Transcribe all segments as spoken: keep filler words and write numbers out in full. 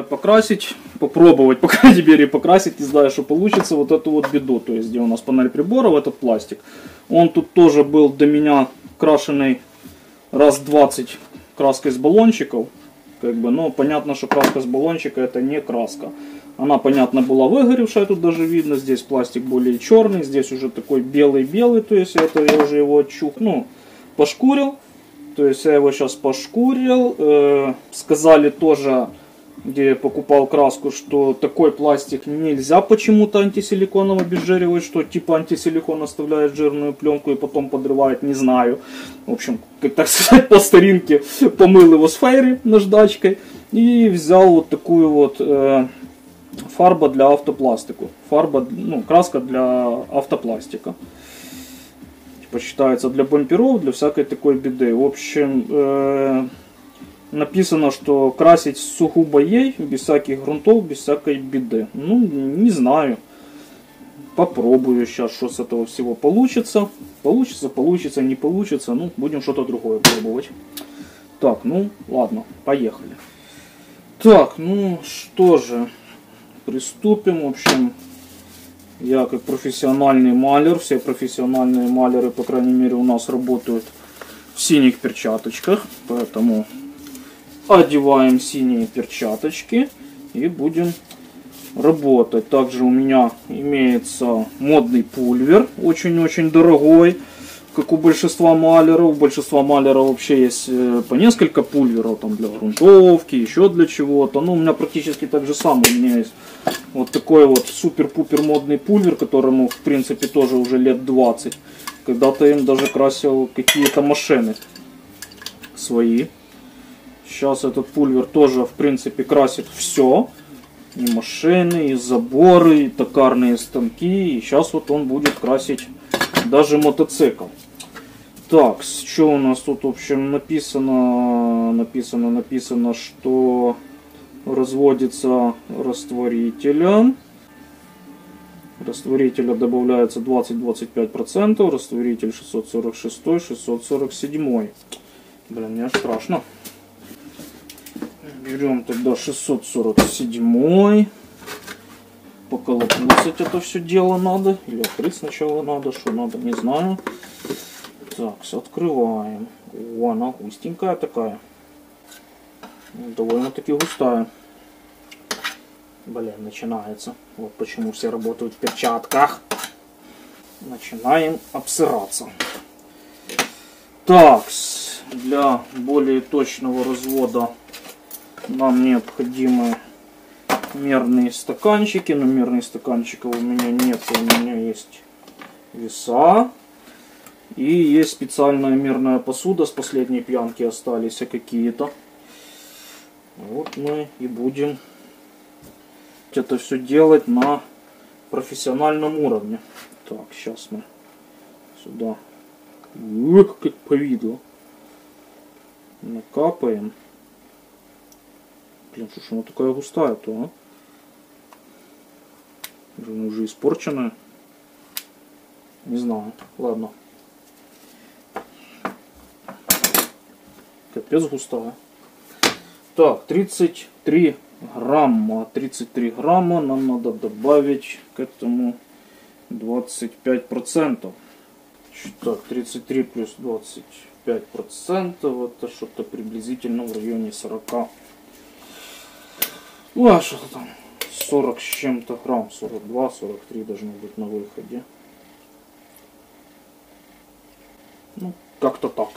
покрасить, попробовать, по крайней мере, покрасить, не знаю, что получится, вот эту вот беду, то есть где у нас панель приборов, этот пластик. Он тут тоже был до меня крашеный раз двадцать краской с баллончиков, как бы, но понятно, что краска с баллончика это не краска. Она, понятно, была выгоревшая, тут даже видно, здесь пластик более черный, здесь уже такой белый-белый, то есть это я уже его отчух, ну, пошкурил. То есть я его сейчас пошкурил. Э, сказали тоже, где я покупал краску, что такой пластик нельзя почему-то антисиликоном обезжиривать, что типа антисиликон оставляет жирную пленку и потом подрывает, не знаю. В общем, как так сказать, по старинке помыл его с фейри наждачкой и взял вот такую вот э, фарба для автопластику. Фарба, ну, краска для автопластика. Считается для бамперов, для всякой такой беды. В общем, э, написано, что красить сугубо ей, без всяких грунтов, без всякой беды. Ну, не знаю. Попробую сейчас, что с этого всего получится. Получится, получится, не получится. Ну, будем что-то другое пробовать. Так, ну, ладно, поехали. Так, ну, что же, приступим, в общем... Я как профессиональный маляр, все профессиональные маляры, по крайней мере, у нас работают в синих перчаточках. Поэтому одеваем синие перчаточки и будем работать. Также у меня имеется модный пульвер, очень-очень дорогой, как у большинства маляров. У большинства маляров вообще есть по несколько пульверов, там для грунтовки, еще для чего-то. Ну, у меня практически так же самое. У меня есть вот такой вот супер-пупер модный пульвер, которому, в принципе, тоже уже лет двадцать. Когда-то им даже красил какие-то машины свои. Сейчас этот пульвер тоже, в принципе, красит все. И машины, и заборы, и токарные станки. И сейчас вот он будет красить даже мотоцикл. Так, что у нас тут, в общем, написано, написано, написано, что разводится растворителем. Растворителя добавляется двадцать-двадцать пять процентов, растворитель шестьсот сорок шесть, шестьсот сорок семь. Блин, мне аж страшно. Берем тогда шестьсот сорок семь. Поколопусать это все дело надо. Или открыть сначала надо, что надо, не знаю. Так, открываем. О, она густенькая такая. Довольно-таки густая. Блин, начинается. Вот почему все работают в перчатках. Начинаем обсыраться. Так, для более точного развода нам необходимы мерные стаканчики. Но мерных стаканчиков у меня нет. У меня есть веса. И есть специальная мерная посуда. С последней пьянки остались какие-то. Вот мы и будем это все делать на профессиональном уровне. Так, сейчас мы сюда, ух, как повидло, накапаем. Блин, что ж она такая густая-то, а? Она уже испорченная. Не знаю, ладно. Капец густая. Так, тридцать три грамма. тридцать три грамма нам надо добавить к этому двадцать пять процентов. Так, тридцать три плюс двадцать пять процентов. Это что-то приблизительно в районе сорока. Ну, а что-то там сорок с чем-то грамм. сорок два сорок три должно быть на выходе. Ну, как-то так.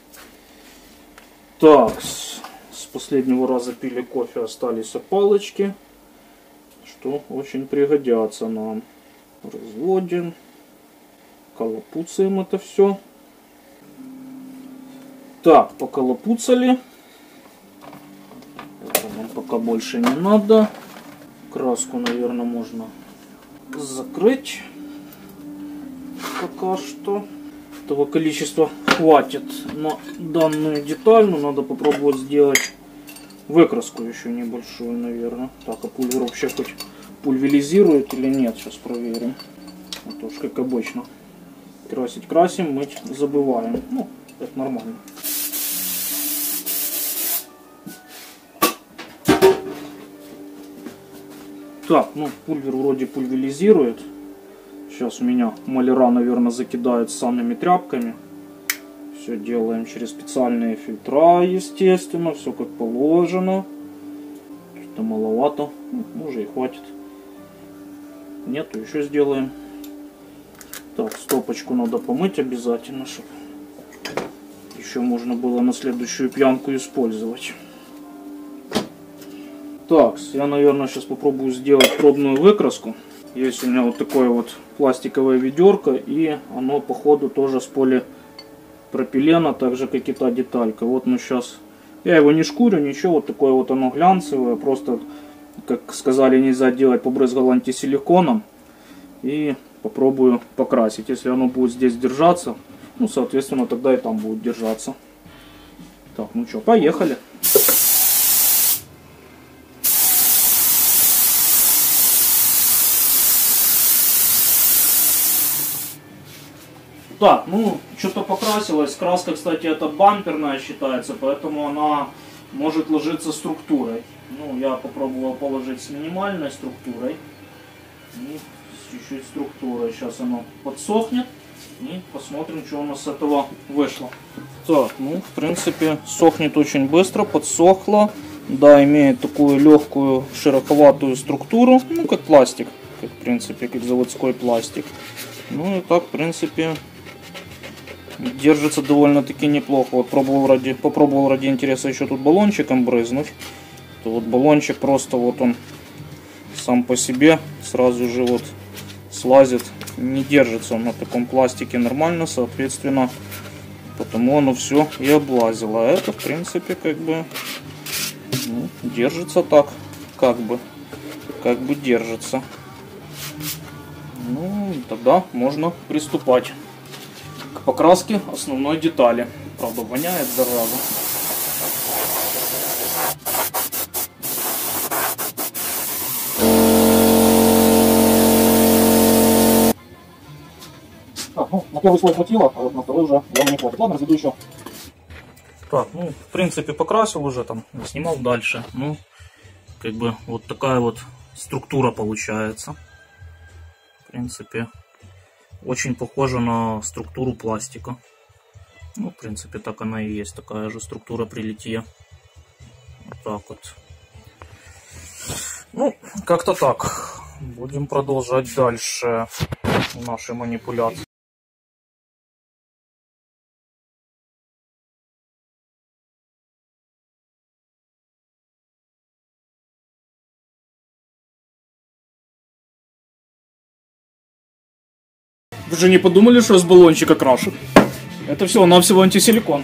Так, с последнего раза пили кофе, остались палочки, что очень пригодятся нам. Разводим, колопуцаем это все. Так, поколопуцали. Это нам пока больше не надо. Краску, наверное, можно закрыть. Пока что. Этого количества хватит на данную деталь, но надо попробовать сделать выкраску еще небольшую, наверное. Так, а пульвер вообще хоть пульверизирует или нет, сейчас проверим. А то ж как обычно. Красить красим, мыть забываем. Ну, это нормально. Так, ну пульвер вроде пульверизирует. Сейчас у меня маляра, наверное, закидают самыми тряпками. Все делаем через специальные фильтра, естественно, все как положено. Что-то маловато, ну, уже и хватит. Нету, еще сделаем. Так, стопочку надо помыть обязательно, чтобы еще можно было на следующую пьянку использовать. Так, я, наверное, сейчас попробую сделать пробную выкраску. Есть у меня вот такое вот пластиковое ведерко, и оно, походу, тоже с полипропилена, так же, как и та деталька. Вот мы сейчас... Я его не шкурю, ничего, вот такое вот оно глянцевое. Просто, как сказали, нельзя делать, побрызгал антисиликоном. И попробую покрасить. Если оно будет здесь держаться, ну, соответственно, тогда и там будет держаться. Так, ну что, поехали. Так, ну, что-то покрасилось. Краска, кстати, это бамперная считается, поэтому она может ложиться структурой. Ну, я попробовал положить с минимальной структурой. И с чуть-чуть структурой. Сейчас оно подсохнет. И посмотрим, что у нас с этого вышло. Так, ну, в принципе, сохнет очень быстро, подсохло. Да, имеет такую легкую, шероховатую структуру. Ну, как пластик. Как, в принципе, как заводской пластик. Ну, и так, в принципе... Держится довольно-таки неплохо. Вот пробовал ради, попробовал ради интереса еще тут баллончиком брызнуть. То вот баллончик просто вот он сам по себе сразу же вот слазит. Не держится он на таком пластике нормально, соответственно. Потому оно все и облазило. А это, в принципе, как бы ну, держится так. Как бы. Как бы держится. Ну, тогда можно приступать к покраске основной детали. Правда, воняет зараза. Так, ну, на первый слой хватило, а вот на второй уже явно не хватит. Ладно, разведу еще. Так, ну, в принципе, покрасил уже там, снимал дальше. Ну, как бы вот такая вот структура получается. В принципе, очень похожа на структуру пластика. Ну, в принципе, так она и есть. Такая же структура при литье. Вот так вот. Ну, как-то так. Будем продолжать дальше наши манипуляции. Вы же не подумали, что с баллончика крашу? Это всего-навсего антисиликон.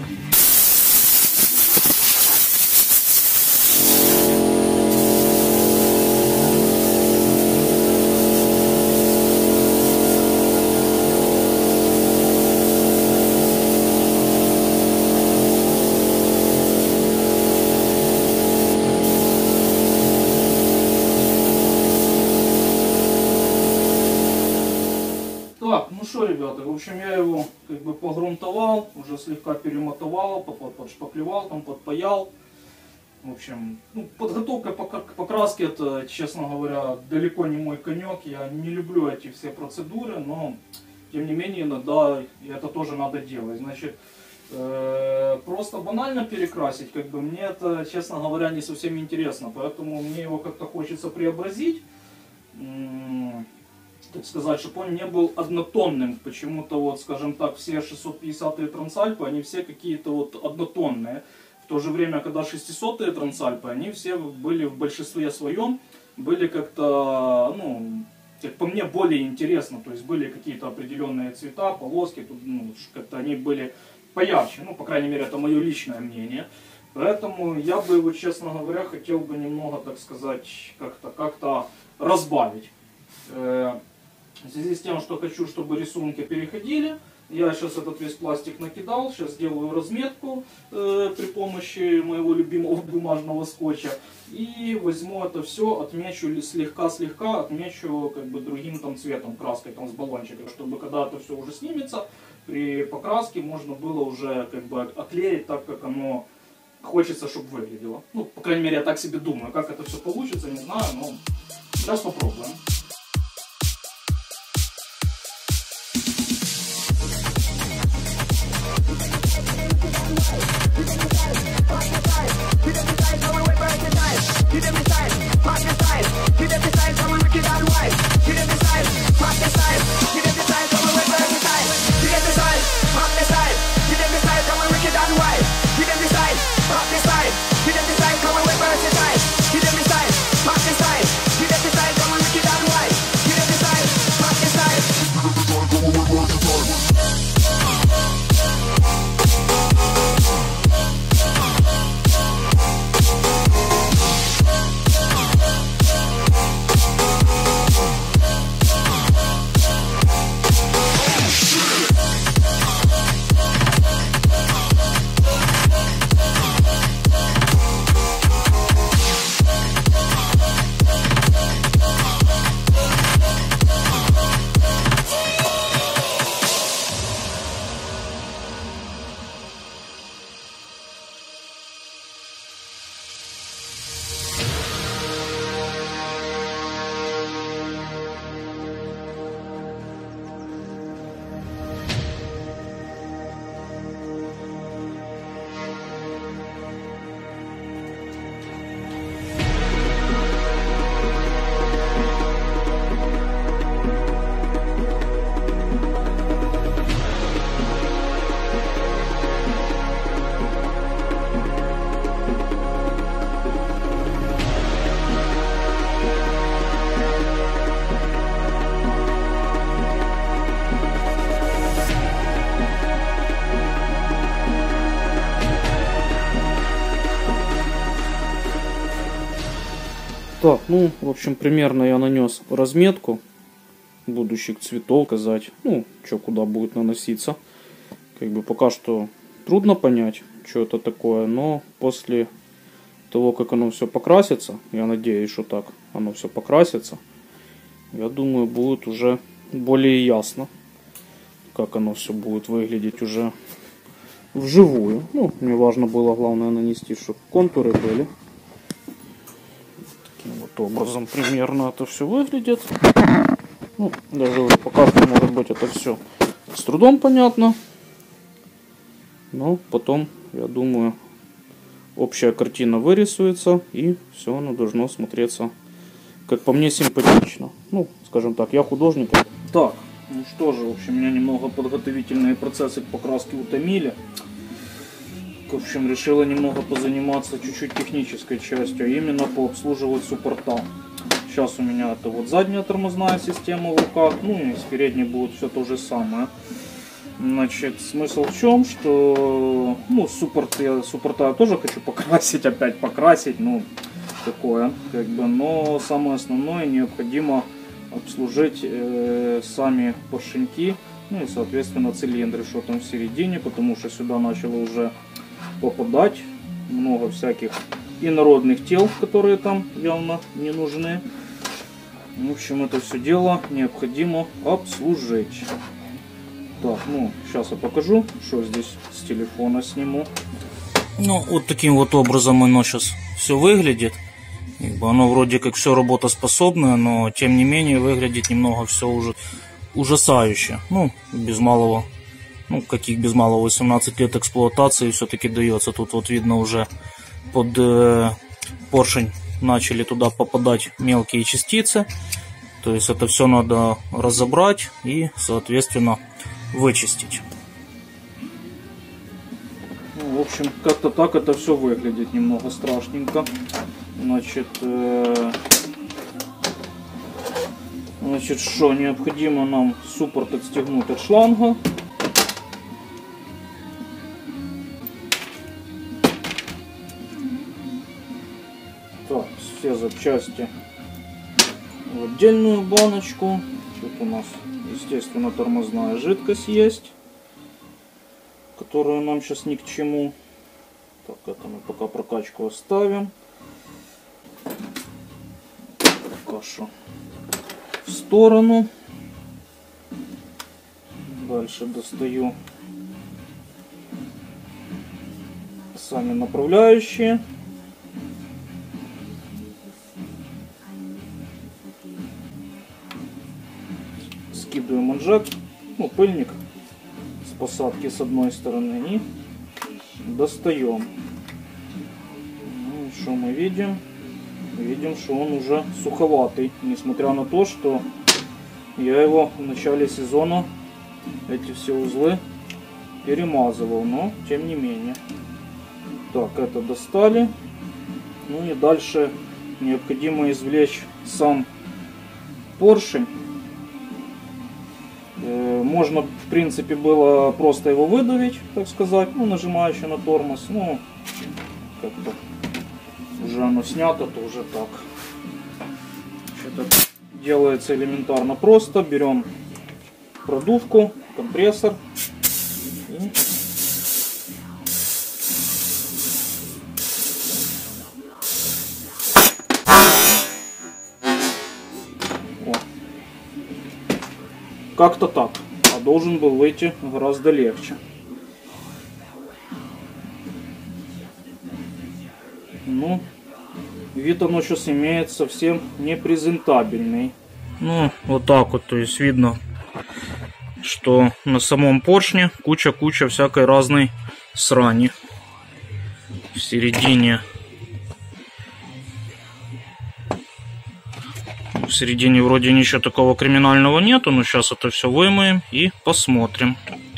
Так, ну что, ребята, в общем, я его как бы погрунтовал, уже слегка перемотовал, подшпаклевал, там подпаял. В общем, ну, подготовка к покраске, это, честно говоря, далеко не мой конек. Я не люблю эти все процедуры, но, тем не менее, иногда это тоже надо делать. Значит, э, просто банально перекрасить, как бы, мне это, честно говоря, не совсем интересно. Поэтому мне его как-то хочется преобразить. Так сказать, чтобы он не был однотонным. Почему-то, вот, скажем так, все шестьсот пятидесятые Трансальпы, они все какие-то вот однотонные. В то же время, когда шестисотые Трансальпы, они все были в большинстве своем, были как-то, ну, как по мне, более интересно. То есть были какие-то определенные цвета, полоски, тут, ну, как-то они были поярче. Ну, по крайней мере, это мое личное мнение. Поэтому я бы его, честно говоря, хотел бы немного, так сказать, как-то как-то разбавить. В связи с тем, что хочу, чтобы рисунки переходили, я сейчас этот весь пластик накидал, сейчас сделаю разметку э, при помощи моего любимого бумажного скотча. И возьму это все, отмечу слегка-слегка, отмечу как бы другим там цветом, краской там с баллончика, чтобы когда это все уже снимется, при покраске можно было уже как бы оклеить так, как оно хочется, чтобы выглядело. Ну, по крайней мере, я так себе думаю. Как это все получится, не знаю, но Сейчас попробуем. Так, ну, в общем, примерно я нанес разметку будущих цветов, сказать, ну, что куда будет наноситься. Как бы пока что трудно понять, что это такое, но после того, как оно все покрасится, я надеюсь, что так оно все покрасится, я думаю, будет уже более ясно, как оно все будет выглядеть уже вживую. Ну, мне важно было, главное, нанести, чтобы контуры были. Таким вот образом примерно это все выглядит. Ну, даже пока что, может быть, это все с трудом понятно. Но потом, я думаю, общая картина вырисуется, и все оно должно смотреться, как по мне, симпатично. Ну, скажем так, я художник. Так, ну что же, в общем, меня немного подготовительные процессы к покраске утомили. В общем, решила немного позаниматься чуть-чуть технической частью, а именно пообслуживать суппорта. Сейчас у меня это вот задняя тормозная система в руках, ну и с передней будет все то же самое. Значит, смысл в чем, что, ну, суппорт я, суппорта я тоже хочу покрасить, опять покрасить, ну, такое, как бы, но самое основное, необходимо обслужить э, сами поршеньки, ну и, соответственно, цилиндры, что там в середине, потому что сюда начало уже попадать много всяких инородных тел, которые там явно не нужны. В общем, это все дело необходимо обслужить. Так, ну, сейчас я покажу, что здесь с телефона сниму. Ну, вот таким вот образом оно сейчас все выглядит. Оно вроде как все работоспособное, но тем не менее выглядит немного все уже ужасающе. Ну, без малого, ну, каких без малого восемнадцать лет эксплуатации все-таки дается. Тут вот видно уже под э, поршень начали туда попадать мелкие частицы. То есть это все надо разобрать и, соответственно, вычистить. Ну, в общем, как-то так это все выглядит немного страшненько. Значит, э, значит, что необходимо нам суппорт отстегнуть от шланга. Так, все запчасти в отдельную баночку. Тут у нас, естественно, тормозная жидкость есть, которую нам сейчас ни к чему. Так, это мы пока прокачку оставим. Кашу в сторону. Дальше достаю сами направляющие. скидываем манжет, ну, пыльник с посадки с одной стороны и достаем. Ну, что мы видим? Видим, что он уже суховатый, несмотря на то, что я его в начале сезона, эти все узлы, перемазывал, но тем не менее. Так, это достали. Ну и дальше необходимо извлечь сам поршень. Э, можно, в принципе, было просто его выдавить, так сказать, ну, нажимаючи на тормоз. Ну, как-то уже оно снято, то уже так. Это делается элементарно просто. Берем продувку, компрессор и как-то так, а должен был выйти гораздо легче. Ну, вид оно сейчас имеет совсем непрезентабельный. Ну, вот так вот, то есть видно, что на самом поршне куча-куча всякой разной срани. В середине В середине вроде ничего такого криминального нету, но сейчас это все вымоем и посмотрим.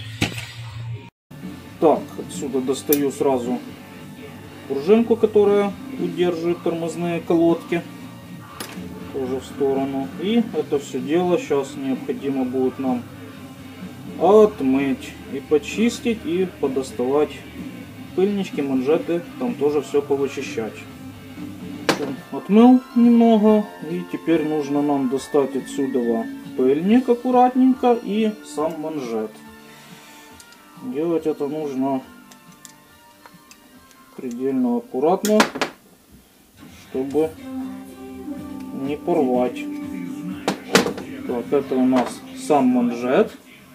Так, отсюда достаю сразу пружинку, которая удерживает тормозные колодки. Тоже в сторону. И это все дело сейчас необходимо будет нам отмыть и почистить, и подоставать пыльнички, манжеты, там тоже все повычищать. Отмыл немного, и теперь нужно нам достать отсюда пыльник аккуратненько и сам манжет. Делать это нужно предельно аккуратно, чтобы не порвать. Так, это у нас сам манжет.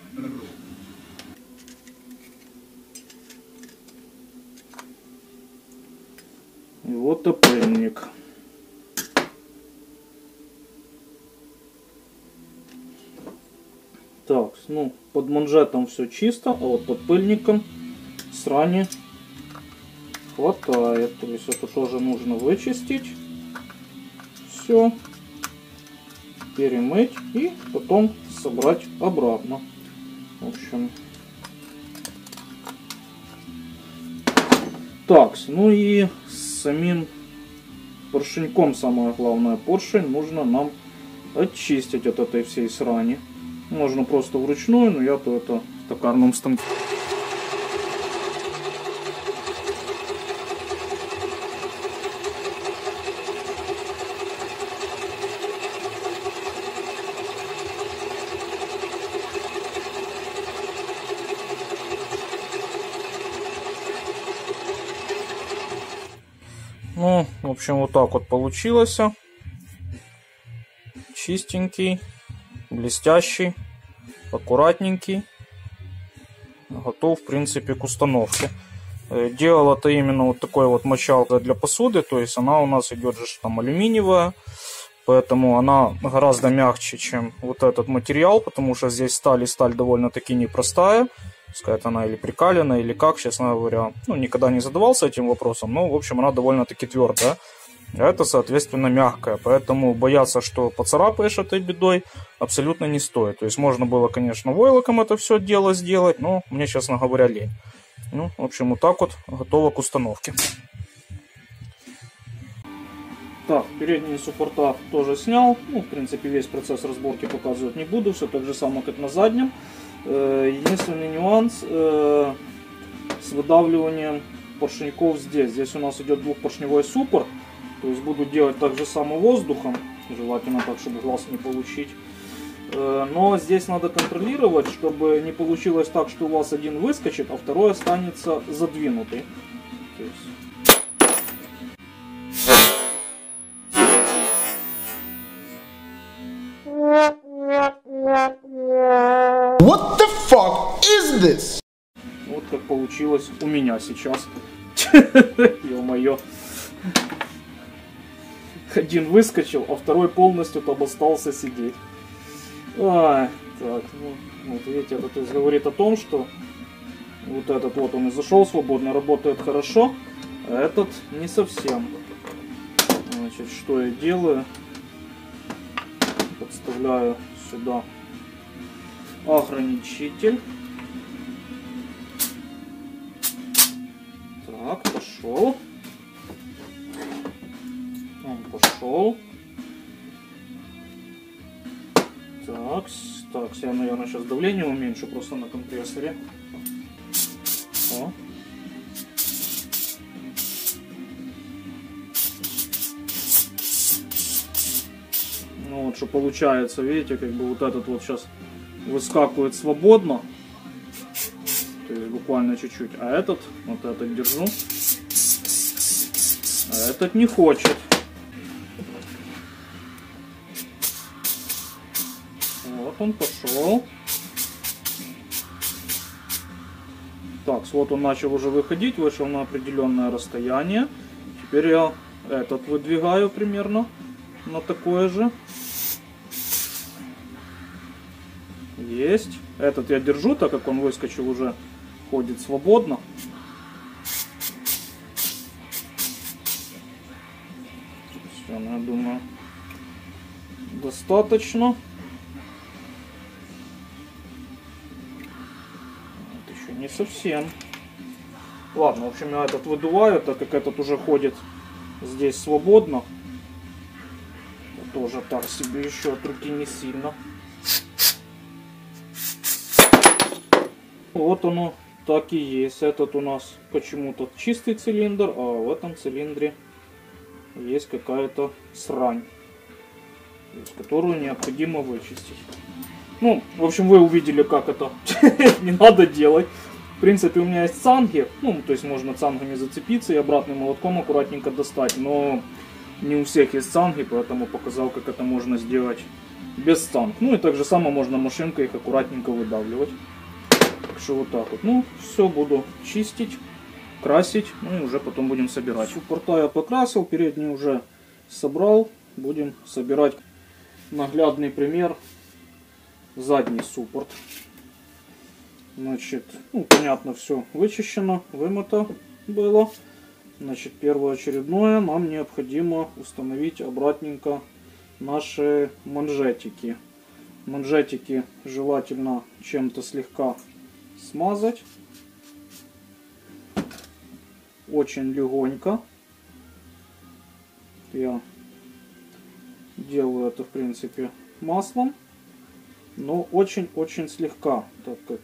И вот и пыльник. Так, ну, под манжетом все чисто, а вот под пыльником срани хватает. То есть это тоже нужно вычистить. Все. Перемыть и потом собрать обратно. В общем. Так, ну и с самим поршеньком, самое главное, поршень нужно нам очистить от этой всей срани. Можно просто вручную, но я-то это в токарном станке. Ну, в общем, вот так вот получилось. Чистенький, блестящий, аккуратненький. Готов, в принципе, к установке. Делал это именно вот такой вот мочалка для посуды. То есть она у нас идет же там алюминиевая. Поэтому она гораздо мягче, чем вот этот материал. Потому что здесь сталь, и сталь довольно-таки непростая. Сказать, она или прикалена, или как, честно говоря. Ну, никогда не задавался этим вопросом. Но, в общем, она довольно-таки твердая. А это, соответственно, мягкая. Поэтому бояться, что поцарапаешь этой бедой, абсолютно не стоит. То есть можно было, конечно, войлоком это все дело сделать, но мне, честно говоря, лень. Ну, в общем, вот так вот готово к установке. Так, передние суппорта тоже снял. Ну, в принципе, весь процесс разборки показывать не буду. Все так же самое, как на заднем. Единственный нюанс э, с выдавливанием поршеньков здесь. Здесь у нас идет двухпоршневой суппорт. То есть буду делать так же само воздухом. Желательно так, чтобы глаз не получить. Э, но здесь надо контролировать, чтобы не получилось так, что у вас один выскочит, а второй останется задвинутый. То есть... What the fuck is this? Вот как получилось у меня сейчас. Ё-моё. Один выскочил, а второй полностью там остался сидеть. А, Так, ну, вот видите, это то есть говорит о том, что вот этот вот он и зашел свободно, работает хорошо, а этот не совсем. Значит, что я делаю? Подставляю сюда ограничитель. Так, пошел. Он пошел. Так, так, я, наверное, сейчас давление уменьшу просто на компрессоре. О. Ну вот что получается, видите, как бы вот этот вот сейчас выскакивает свободно. То есть буквально чуть-чуть. А этот, вот этот держу. А этот не хочет. Вот он пошел. Так, вот он начал уже выходить, вышел на определенное расстояние. Теперь я этот выдвигаю примерно на такое же. Есть. Этот я держу, так как он выскочил уже, ходит свободно. Все, ну, я думаю, достаточно. Это еще не совсем. Ладно, в общем, я этот выдуваю, так как этот уже ходит здесь свободно. Тоже так себе еще от руки не сильно. Вот оно так и есть. Этот у нас почему-то чистый цилиндр, а в этом цилиндре есть какая-то срань, которую необходимо вычистить. Ну, в общем, вы увидели, как это не надо делать. В принципе, у меня есть цанги, ну, то есть можно цангами зацепиться и обратным молотком аккуратненько достать, но не у всех есть цанги, поэтому показал, как это можно сделать без цанг. Ну и так же само можно машинкой их аккуратненько выдавливать. Так что вот так вот. Ну, все буду чистить, красить, ну и уже потом будем собирать. Суппорта я покрасил, передний уже собрал. Будем собирать. Наглядный пример. Задний суппорт. Значит, ну, понятно, все вычищено, вымыто было. Значит, первоочередное, нам необходимо установить обратненько наши манжетики. Манжетики желательно чем-то слегка смазать. Очень легонько. Я делаю это, в принципе, маслом. Но очень-очень слегка, так как,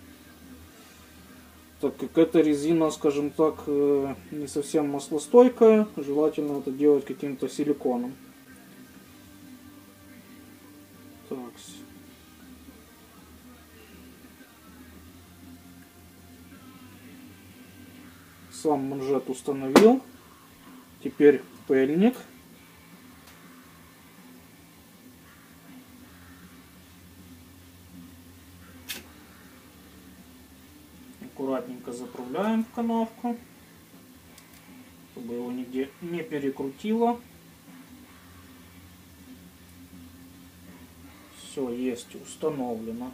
так как эта резина, скажем так, не совсем маслостойкая. Желательно это делать каким-то силиконом. Так. Сам манжет установил. Теперь пыльник. Аккуратненько заправляем в канавку, чтобы его нигде не перекрутило. Все есть установлено.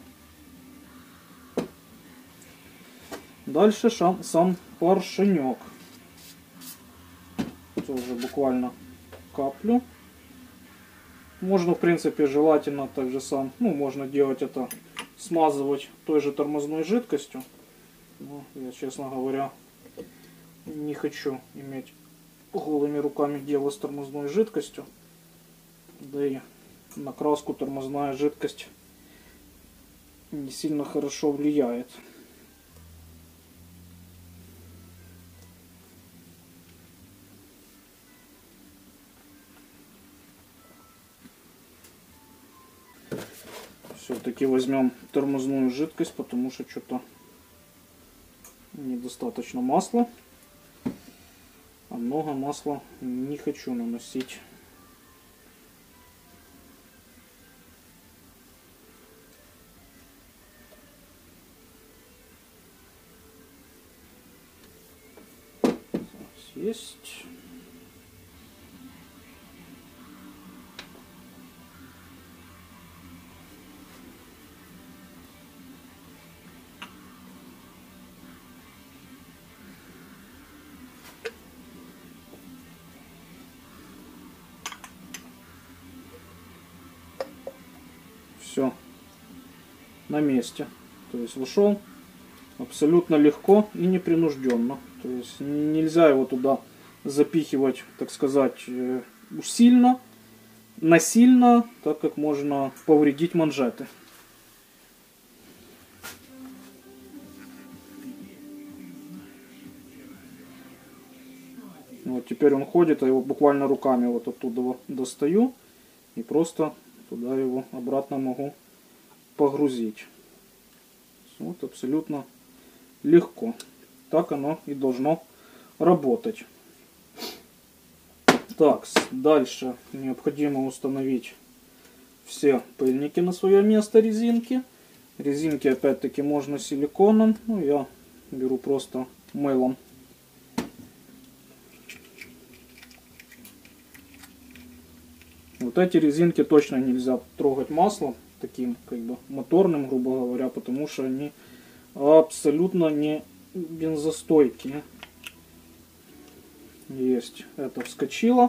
Дальше шам, сам поршенек. Тоже буквально каплю. Можно, в принципе, желательно также сам, ну, можно делать это, смазывать той же тормозной жидкостью. Но я, честно говоря, не хочу иметь голыми руками дело с тормозной жидкостью. Да и на краску тормозная жидкость не сильно хорошо влияет. Все-таки возьмем тормозную жидкость, потому что что-то недостаточно масла, а много масла не хочу наносить. Есть. Все. На месте. То есть вошел абсолютно легко и непринужденно. То есть нельзя его туда запихивать, так сказать, сильно, насильно, так как можно повредить манжеты. Вот теперь он ходит, а его буквально руками вот оттуда достаю и просто туда его обратно могу погрузить. Вот абсолютно легко. Так оно и должно работать. Так, дальше необходимо установить все пыльники на свое место резинки. Резинки опять-таки можно силиконом, ну я беру просто мылом. Вот эти резинки точно нельзя трогать маслом, таким как бы моторным, грубо говоря, потому что они абсолютно не бензостойкие. Есть, это вскочило.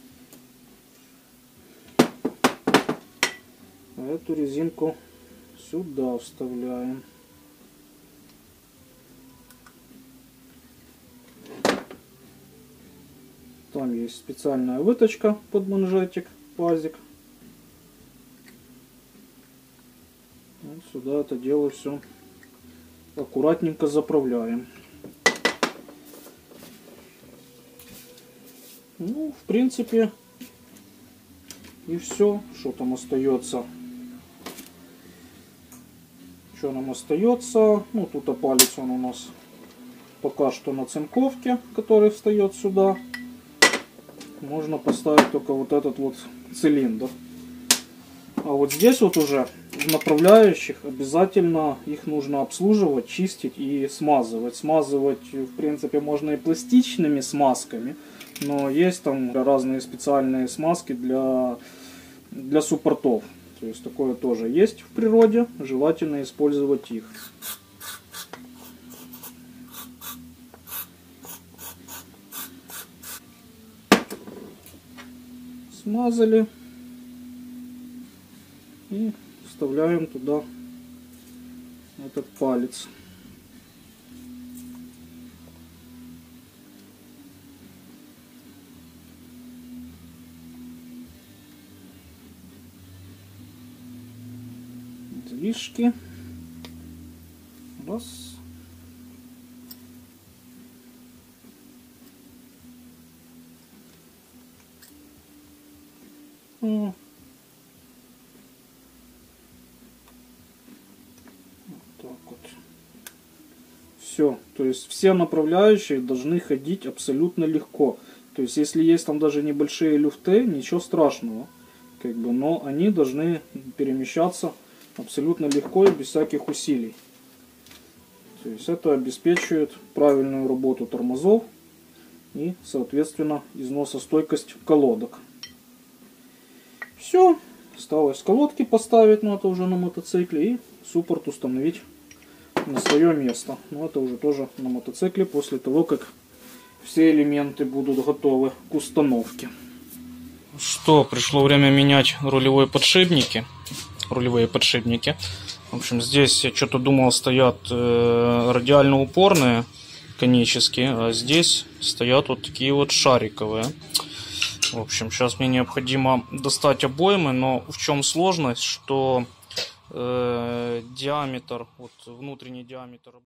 Эту резинку сюда вставляем. Там есть специальная выточка под манжетик, пазик. Вот сюда это дело все аккуратненько заправляем. Ну, в принципе, и все, что там остается. Что нам остается? Ну, тут палец он у нас пока что на цинковке, который встает сюда. Можно поставить только вот этот вот цилиндр. А вот здесь вот уже в направляющих обязательно их нужно обслуживать, чистить и смазывать. Смазывать, в принципе, можно и пластичными смазками, но есть там разные специальные смазки для, для суппортов. То есть такое тоже есть в природе, желательно использовать их. Смазали и вставляем туда этот палец. Движки. Раз. Вот так вот. Все. То есть все направляющие должны ходить абсолютно легко. То есть если есть там даже небольшие люфты, ничего страшного. Как бы, но они должны перемещаться абсолютно легко и без всяких усилий. То есть это обеспечивает правильную работу тормозов и, соответственно, износостойкость колодок. Все. Осталось колодки поставить, но это уже на мотоцикле, и суппорт установить на свое место. Но это уже тоже на мотоцикле после того, как все элементы будут готовы к установке. Что, пришло время менять рулевые подшипники. Рулевые подшипники. В общем, здесь я что-то думал, стоят э, радиально упорные конические, а здесь стоят вот такие вот шариковые. В общем, сейчас мне необходимо достать обоймы, но в чем сложность, что э, диаметр, вот внутренний диаметр